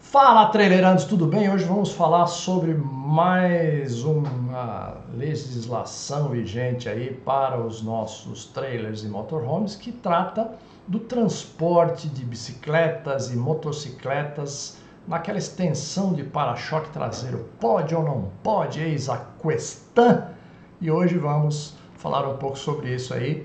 Fala, trailerandos, tudo bem? Hoje vamos falar sobre mais uma legislação vigente aí para os nossos trailers e motorhomes que trata do transporte de bicicletas e motocicletas naquela extensão de para-choque traseiro. Pode ou não pode? Eis a questão. E hoje vamos falar um pouco sobre isso aí.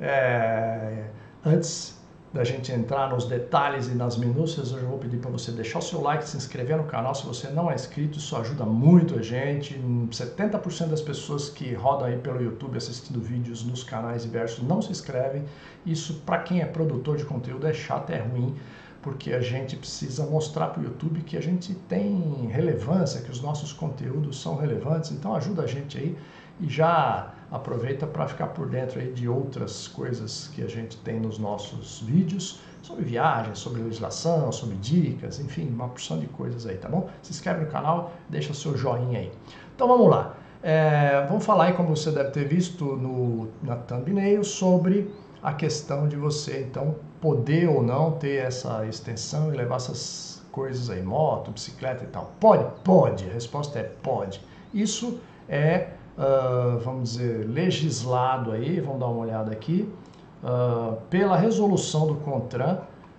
Antes da gente entrar nos detalhes e nas minúcias, eu vou pedir para você deixar o seu like, se inscrever no canal se você não é inscrito, isso ajuda muito a gente. 70% das pessoas que rodam aí pelo YouTube assistindo vídeos nos canais diversos não se inscrevem. Isso, para quem é produtor de conteúdo, é chato, é ruim, porque a gente precisa mostrar para o YouTube que a gente tem relevância, que os nossos conteúdos são relevantes, então ajuda a gente aí e já aproveita para ficar por dentro aí de outras coisas que a gente tem nos nossos vídeos, sobre viagens, sobre legislação, sobre dicas, enfim, uma porção de coisas aí, tá bom? Se inscreve no canal, deixa o seu joinha aí. Então vamos lá. Vamos falar aí, como você deve ter visto na thumbnail, sobre a questão de você, então, poder ou não ter essa extensão e levar essas coisas aí, moto, bicicleta e tal. Pode? Pode. A resposta é pode. Isso é vamos dizer, legislado aí, vamos dar uma olhada aqui, pela resolução do CONTRAN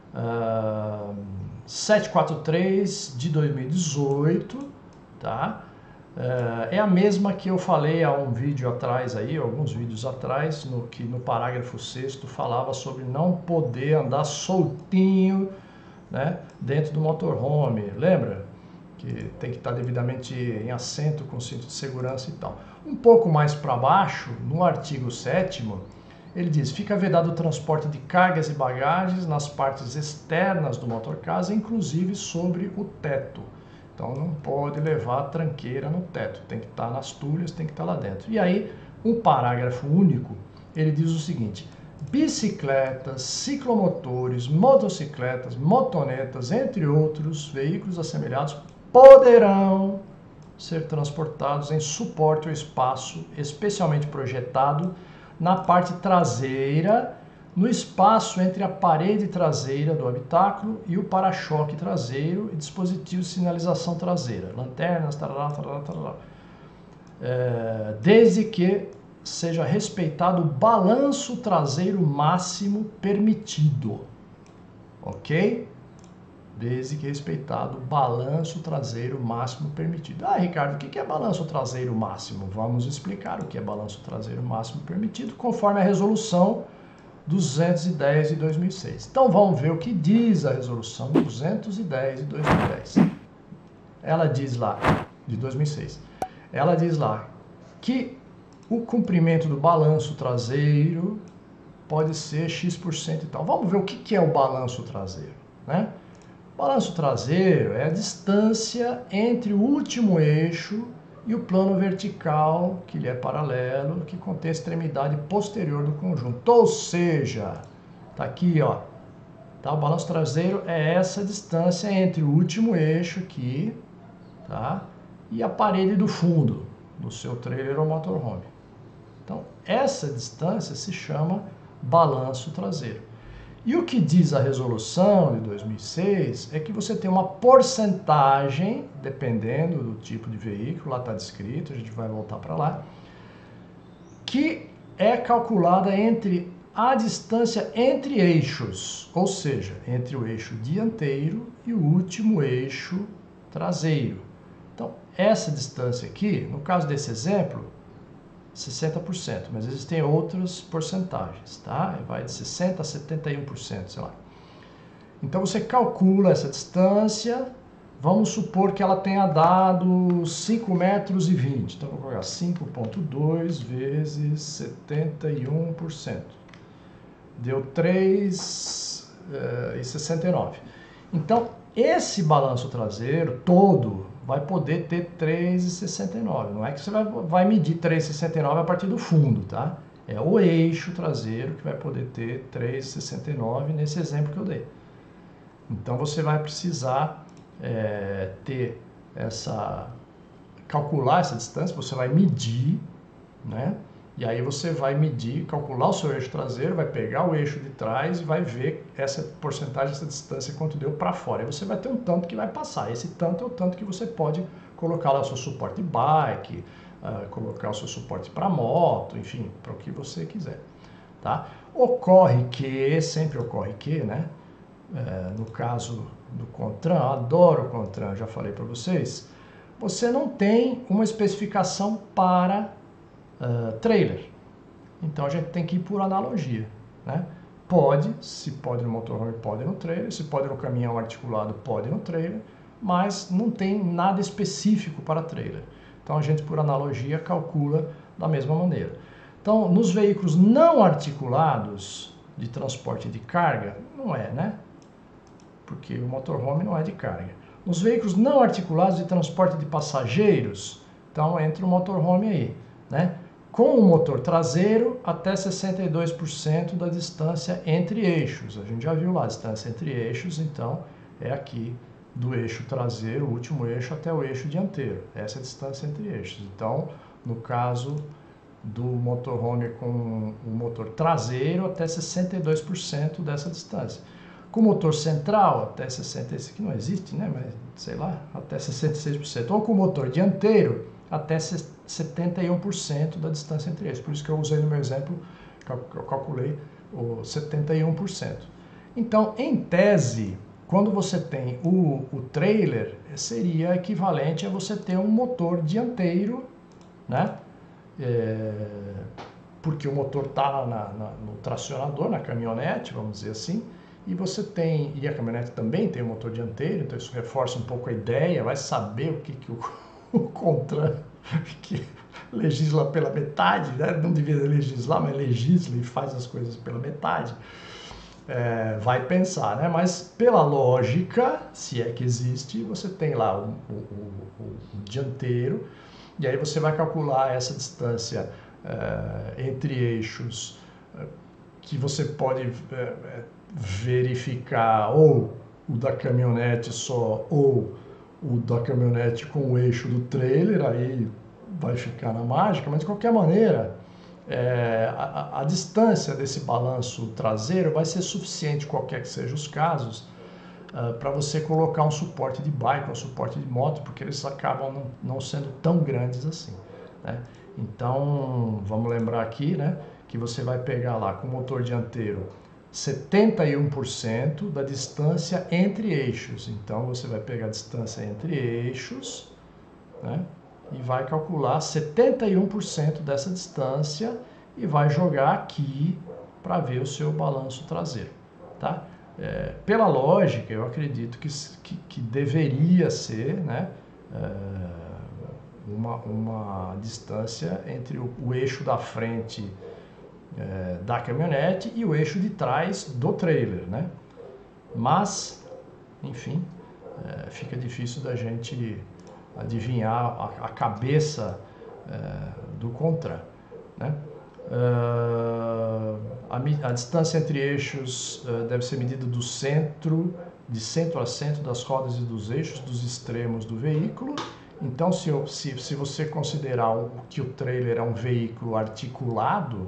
743 de 2018, tá? É a mesma que eu falei há um vídeo atrás aí, alguns vídeos atrás, que no parágrafo 6º falava sobre não poder andar soltinho, né, dentro do motorhome, lembra? Que tem que estar devidamente em assento, com cinto de segurança e tal. Um pouco mais para baixo, no artigo 7º, ele diz: fica vedado o transporte de cargas e bagagens nas partes externas do motorcasa, inclusive sobre o teto. Então não pode levar tranqueira no teto, tem que estar nas tulhas, tem que estar lá dentro. E aí, um parágrafo único, ele diz o seguinte: bicicletas, ciclomotores, motocicletas, motonetas, entre outros veículos assemelhados, poderão ser transportados em suporte ou espaço especialmente projetado na parte traseira, no espaço entre a parede traseira do habitáculo e o para-choque traseiro e dispositivos de sinalização traseira, lanternas, tarará, tarará, tarará. Desde que seja respeitado o balanço traseiro máximo permitido, ok? Desde que respeitado o balanço traseiro máximo permitido. Ah, Ricardo, o que é balanço traseiro máximo? Vamos explicar o que é balanço traseiro máximo permitido, conforme a resolução 210 de 2006. Então vamos ver o que diz a resolução 210 de 2010. Ela diz lá, de 2006, ela diz lá que o comprimento do balanço traseiro pode ser X% e tal. Vamos ver o que é o balanço traseiro, né? Balanço traseiro é a distância entre o último eixo e o plano vertical, que lhe é paralelo, que contém a extremidade posterior do conjunto. Ou seja, tá aqui, ó, tá? O balanço traseiro é essa distância entre o último eixo aqui, tá? E a parede do fundo do seu trailer ou motorhome. Então, essa distância se chama balanço traseiro. E o que diz a resolução de 2006 é que você tem uma porcentagem, dependendo do tipo de veículo, lá está descrito, a gente vai voltar para lá, que é calculada entre a distância entre eixos, ou seja, entre o eixo dianteiro e o último eixo traseiro. Então, essa distância aqui, no caso desse exemplo, 60%, mas existem outras porcentagens, tá? Vai de 60% a 71%, sei lá. Então você calcula essa distância, vamos supor que ela tenha dado 5,20 metros. Então vou colocar 5,2 vezes 71%. Deu 3,69. Então esse balanço traseiro todo vai poder ter 3,69. Não é que você vai medir 3,69 a partir do fundo, tá? É o eixo traseiro que vai poder ter 3,69 nesse exemplo que eu dei. Então você vai precisar calcular essa distância, você vai medir, né? E aí você vai medir, calcular o seu eixo traseiro, vai pegar o eixo de trás e vai ver essa porcentagem, essa distância, quanto deu para fora. E você vai ter um tanto que vai passar. Esse tanto é o tanto que você pode colocar lá o seu suporte de bike, colocar o seu suporte para moto, enfim, para o que você quiser. Tá? Ocorre que, sempre ocorre que, né? No caso do Contran, adoro o Contran, já falei para vocês, você não tem uma especificação para trailer. Então a gente tem que ir por analogia, né? Se pode no motorhome, pode no trailer, se pode no caminhão articulado, pode no trailer, mas não tem nada específico para trailer. Então a gente por analogia calcula da mesma maneira. Então nos veículos não articulados de transporte de carga, não é, né? Porque o motorhome não é de carga. Nos veículos não articulados de transporte de passageiros, então entra o motorhome aí, né? Com o motor traseiro até 62% da distância entre eixos. A gente já viu lá a distância entre eixos, então é aqui do eixo traseiro, o último eixo, até o eixo dianteiro. Essa é a distância entre eixos. Então, no caso do motorhome com o motor traseiro, até 62% dessa distância. Com o motor central, até 66%, que não existe, né? Mas sei lá, até 66%. Ou com o motor dianteiro, até 71% da distância entre eles. Por isso que eu usei no meu exemplo, eu calculei o 71%. Então, em tese, quando você tem o trailer, seria equivalente a você ter um motor dianteiro, né? Porque o motor está no tracionador, na caminhonete, vamos dizer assim, e você tem, e a caminhonete também tem um motor dianteiro, então isso reforça um pouco a ideia, vai saber o que o Contran, que legisla pela metade, né? Não devia legislar, mas legisla e faz as coisas pela metade, vai pensar, né? Mas pela lógica, se é que existe, você tem lá o dianteiro, e aí você vai calcular essa distância entre eixos, que você pode verificar ou o da caminhonete só, ou o da caminhonete com o eixo do trailer, aí vai ficar na mágica, mas de qualquer maneira, a distância desse balanço traseiro vai ser suficiente, qualquer que sejam os casos, para você colocar um suporte de bike, um suporte de moto, porque eles acabam não sendo tão grandes assim, né? Então, vamos lembrar aqui, né, que você vai pegar lá com o motor dianteiro 71% da distância entre eixos. Então, você vai pegar a distância entre eixos, né, e vai calcular 71% dessa distância e vai jogar aqui para ver o seu balanço traseiro, tá? Pela lógica, eu acredito que deveria ser, né, uma distância entre o eixo da frente da caminhonete e o eixo de trás do trailer, né? Mas, enfim, fica difícil da gente adivinhar a cabeça do Contran, né? A distância entre eixos deve ser medida de centro a centro das rodas e dos eixos dos extremos do veículo. Então, se você considerar que o trailer é um veículo articulado,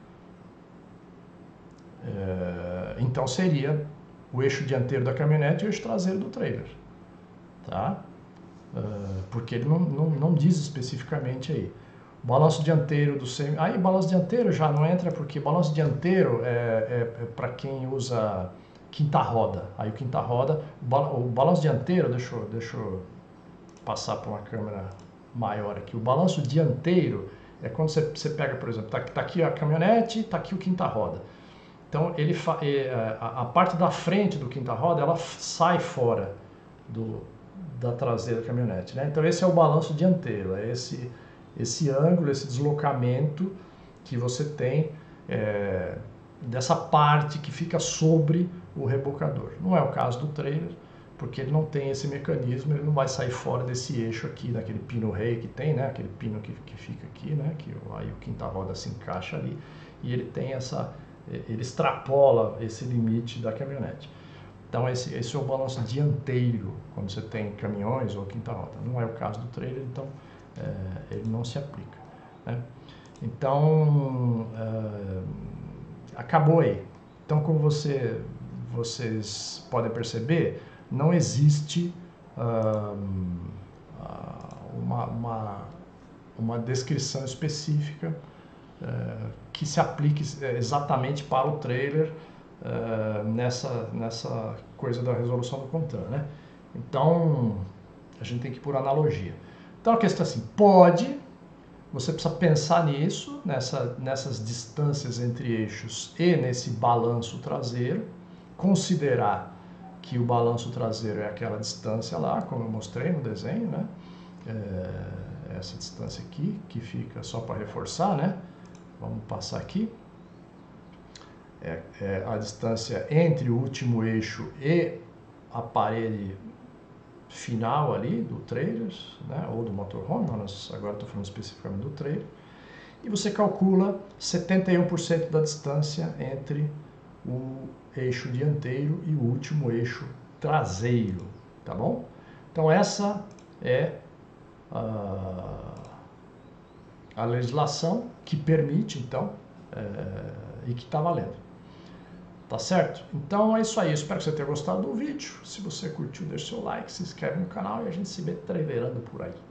então seria o eixo dianteiro da caminhonete e o eixo traseiro do trailer, tá? Porque ele não diz especificamente aí. Balanço dianteiro do semi... Aí balanço dianteiro já não entra, porque balanço dianteiro é para quem usa quinta roda. Aí o quinta roda, o balanço dianteiro, deixa eu passar para uma câmera maior aqui. O balanço dianteiro é quando você pega, por exemplo, tá aqui a caminhonete, tá aqui o quinta roda. Então a parte da frente do quinta roda, ela sai fora da traseira da caminhonete, né? Então esse é o balanço dianteiro, é esse ângulo, esse deslocamento que você tem dessa parte que fica sobre o rebocador. Não é o caso do trailer, porque ele não tem esse mecanismo, ele não vai sair fora desse eixo aqui, daquele pino rei que tem, né? Aquele pino que fica aqui, né? Que aí o quinta roda se encaixa ali e ele tem ele extrapola esse limite da caminhonete. Então esse é o balanço dianteiro quando você tem caminhões ou quinta roda. Não é o caso do trailer, então ele não se aplica, né? Então, acabou aí. Então, como vocês podem perceber, não existe uma descrição específica que se aplique exatamente para o trailer nessa coisa da resolução do CONTRAN, né? Então, a gente tem que ir por analogia. Então, a questão é assim, você precisa pensar nisso, nessas distâncias entre eixos e nesse balanço traseiro, considerar que o balanço traseiro é aquela distância lá, como eu mostrei no desenho, né? Essa distância aqui, que fica só para reforçar, né? Vamos passar aqui. É a distância entre o último eixo e a parede final ali do trailer, né? Ou do motorhome, mas agora estou falando especificamente do trailer. E você calcula 71% da distância entre o eixo dianteiro e o último eixo traseiro, tá bom? Então essa é a legislação que permite, então, e que está valendo. Tá certo? Então é isso aí. Espero que você tenha gostado do vídeo. Se você curtiu, deixe seu like, se inscreve no canal e a gente se vê trailerando por aí.